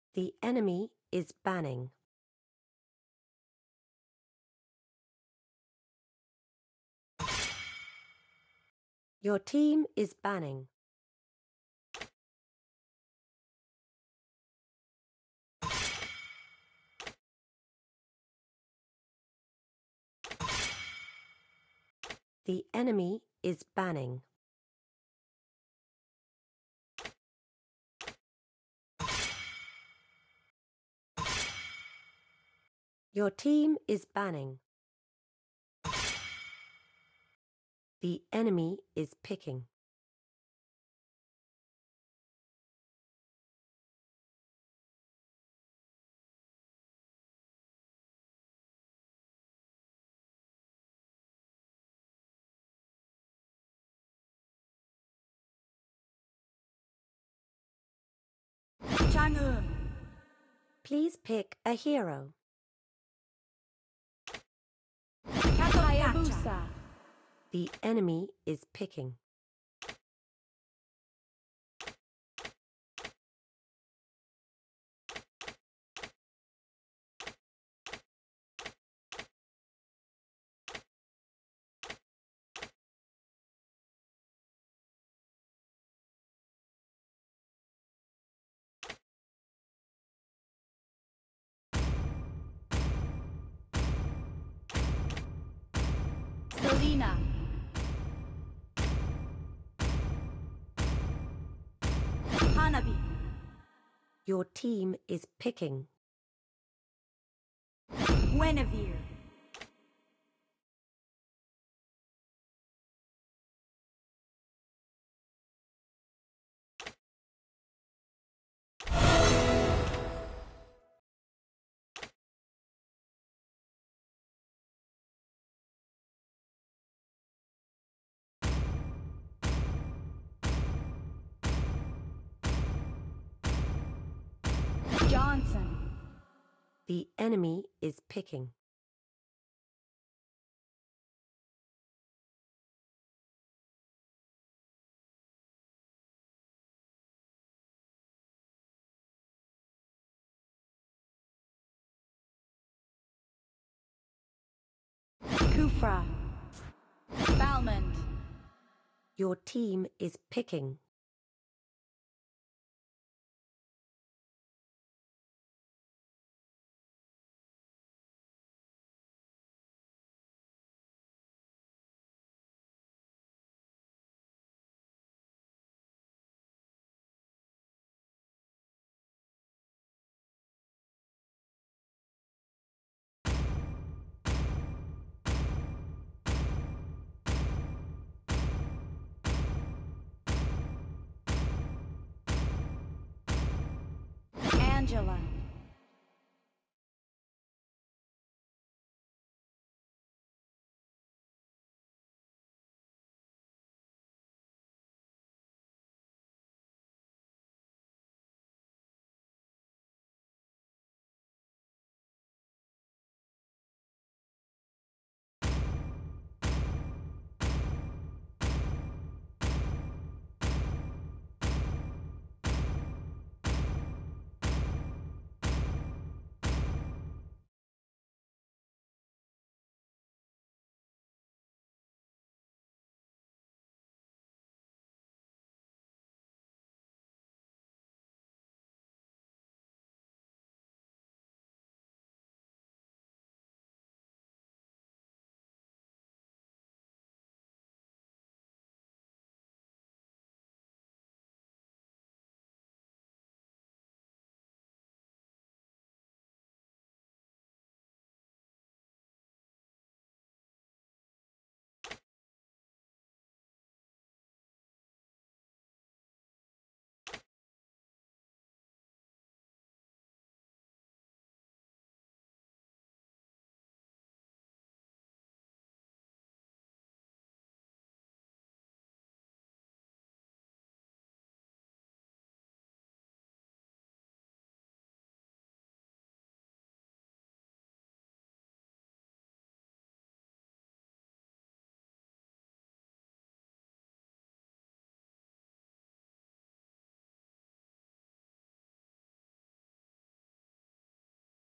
The enemy is banning. Your team is banning. The enemy is banning. Your team is banning. The enemy is picking. Please pick a hero. The enemy is picking. Selena. Hanabi. Your team is picking. Guinevere. Johnson. The enemy is picking. Kufra. Balmond. Your team is picking. Angela.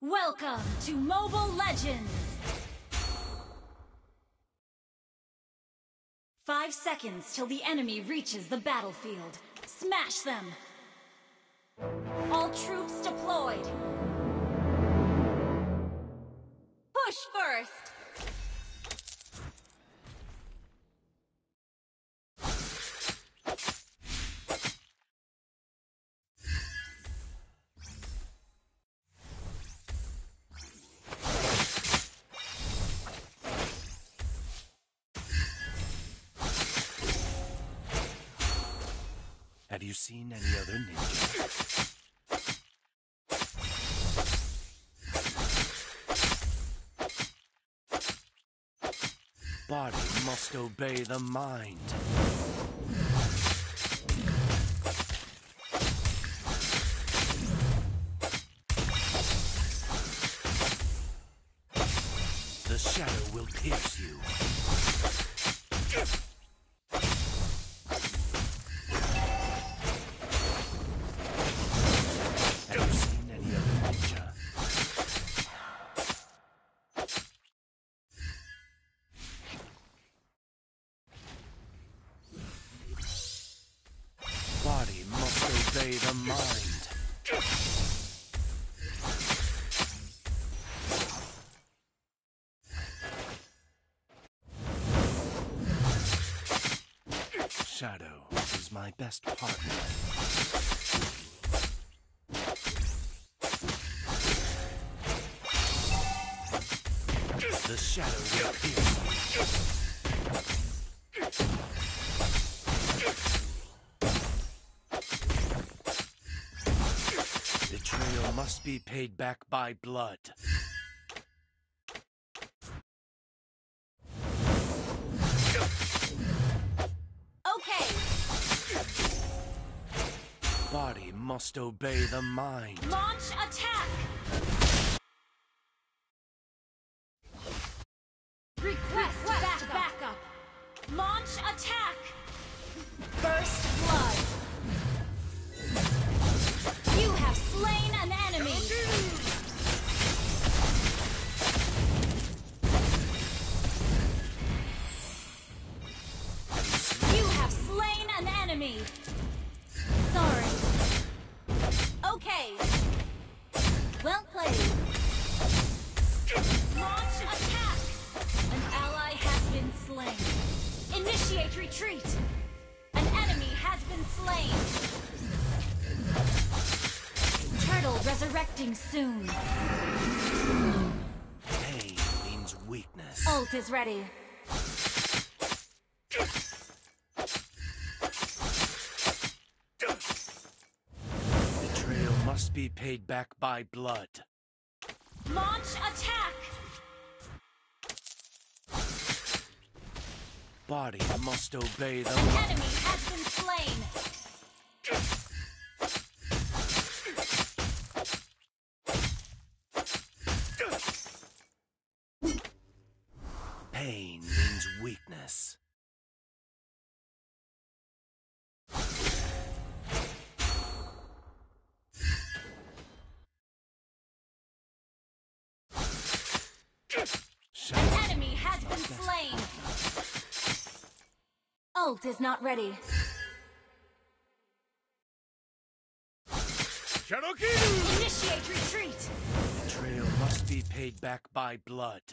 Welcome to Mobile Legends! 5 seconds till the enemy reaches the battlefield. Smash them! All troops deployed! Push first! Have you seen any other ninja? Body must obey the mind. The shadow will pierce you. Body must obey the mind. Shadow is my best partner. The shadow will pierce you. Betrayal must be paid back by blood. Okay! Body must obey the mind. Launch attack! Request backup! Launch attack! First blood! You have slain an enemy! You have slain an enemy! Sorry. Okay. Well played. Launch attack! An ally has been slain. Initiate retreat! An enemy has been slain. Turtle resurrecting soon. Pain means weakness. Ult is ready. Betrayal must be paid back by blood. Launch attack! Body must obey the An mind. enemy has been slain. Pain means weakness. An enemy has been slain. Ult is not ready. Initiate retreat. Betrayal must be paid back by blood.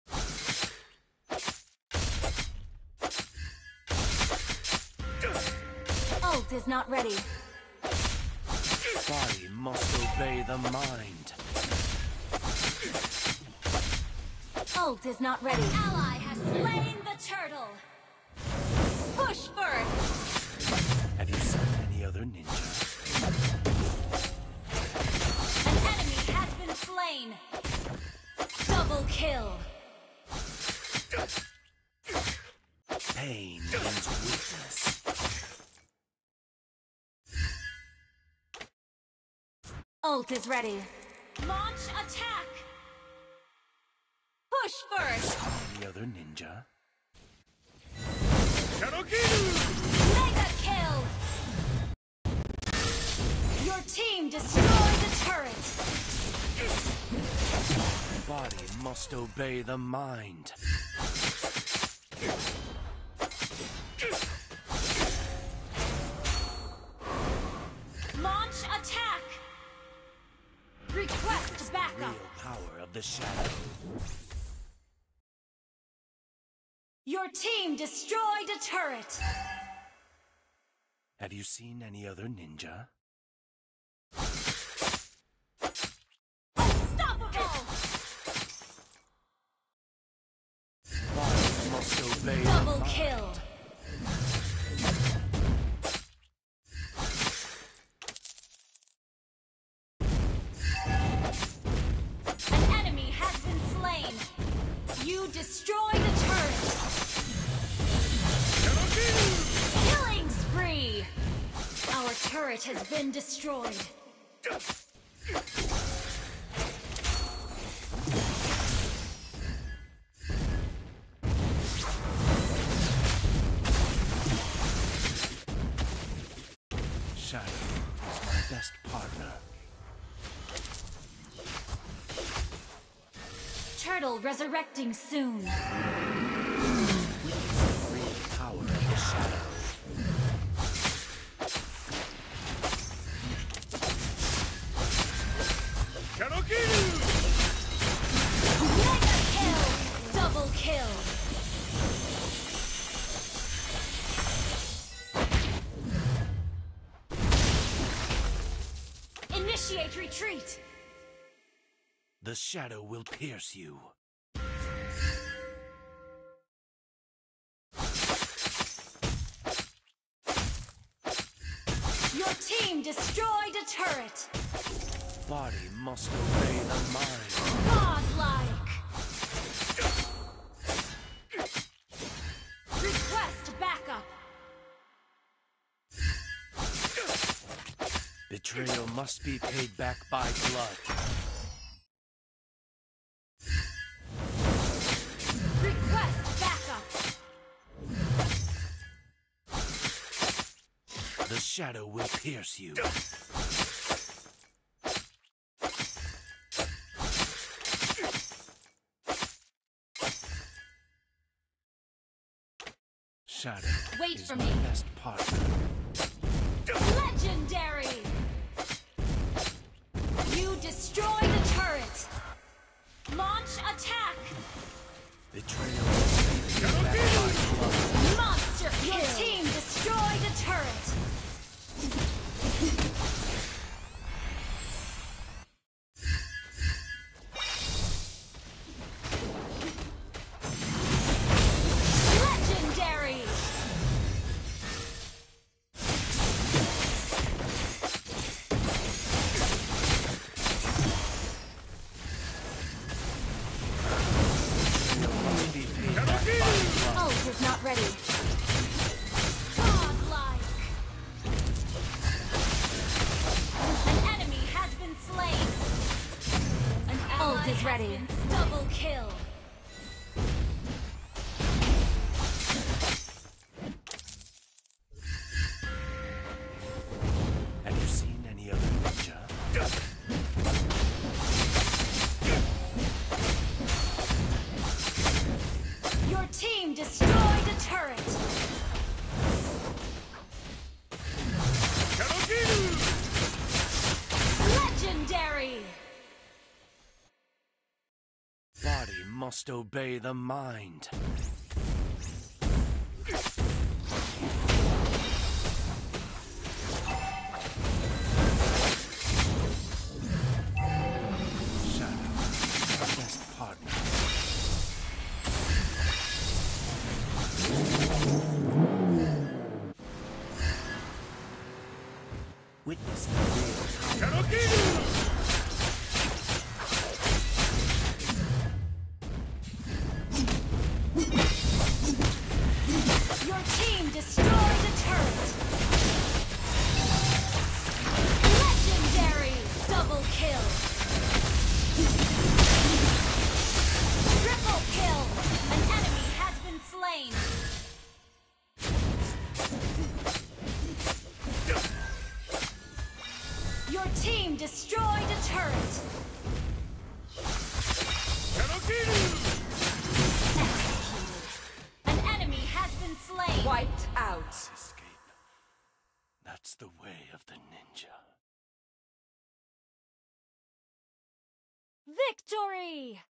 Ult is not ready. Body must obey the mind. Ult is not ready. Ally has slain the turtle. Push first. Have you seen any other ninja? An enemy has been slain. Double kill. Pain means weakness. Ult is ready. Launch attack. Push first. Any other ninja? Mega kill. Your team destroyed the turret. Body must obey the mind. Launch attack! Request backup! Real power of the shadow. Your team destroyed a turret! Have you seen any other ninja? Unstoppable! Body must obey Double the mind. kill! An enemy has been slain! You destroyed a turret! Killing spree! Our turret has been destroyed. Shadow is my best partner. Turtle resurrecting soon. Witness the real power of the shadow. Mega kill! Double kill! Initiate retreat! The shadow will pierce you. Your team destroyed a turret! Body must obey the mind. Godlike! Request backup! Betrayal must be paid back by blood. Request backup! The shadow will pierce you. Shadow Wait is for my me. best partner. Legendary! You destroyed a turret! Launch attack! Betrayal must be paid back by blood. Monster kill! Your team destroyed a turret! Legendary! Must be paid back by blood. Ult is not ready. Godlike! An enemy has been slain. An ally is has ready. been double kill. Have you seen any other ninja? Your team destroyed a turret. Legendary! Body must obey the mind. Shadow, our best partner. Witness the real power of the shadow. Your team destroyed a turret. Legendary! Double kill. Triple kill. An enemy has been slain. Your team destroyed a turret. An enemy has been slain. Wiped out. Escape. That's the way of the ninja. Victory!